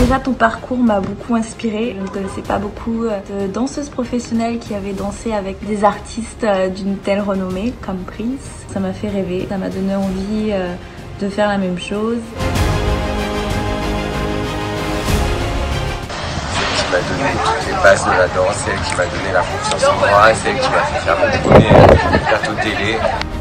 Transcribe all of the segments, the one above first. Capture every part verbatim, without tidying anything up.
Déjà, ton parcours m'a beaucoup inspirée. Je ne connaissais pas beaucoup de danseuses professionnelles qui avaient dansé avec des artistes d'une telle renommée comme Prince. Ça m'a fait rêver, ça m'a donné envie de faire la même chose. Qui m'a donné toutes les bases de la danse, c'est elle qui m'a donné la confiance en moi, c'est elle qui m'a fait faire mon premier plateau télé.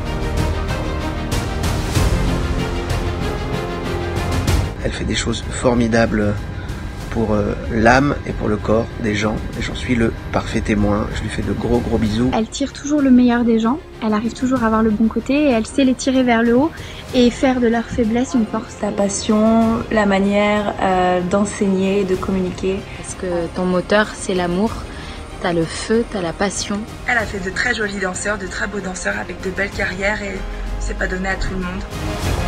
Elle fait des choses formidables pour euh, l'âme et pour le corps des gens, et j'en suis le parfait témoin. Je lui fais de gros gros bisous. Elle tire toujours le meilleur des gens, elle arrive toujours à avoir le bon côté et elle sait les tirer vers le haut et faire de leur faiblesse une force. Ta passion, la manière euh, d'enseigner et de communiquer. Parce que ton moteur c'est l'amour, t'as le feu, t'as la passion. Elle a fait de très jolis danseurs, de très beaux danseurs avec de belles carrières et c'est pas donné à tout le monde.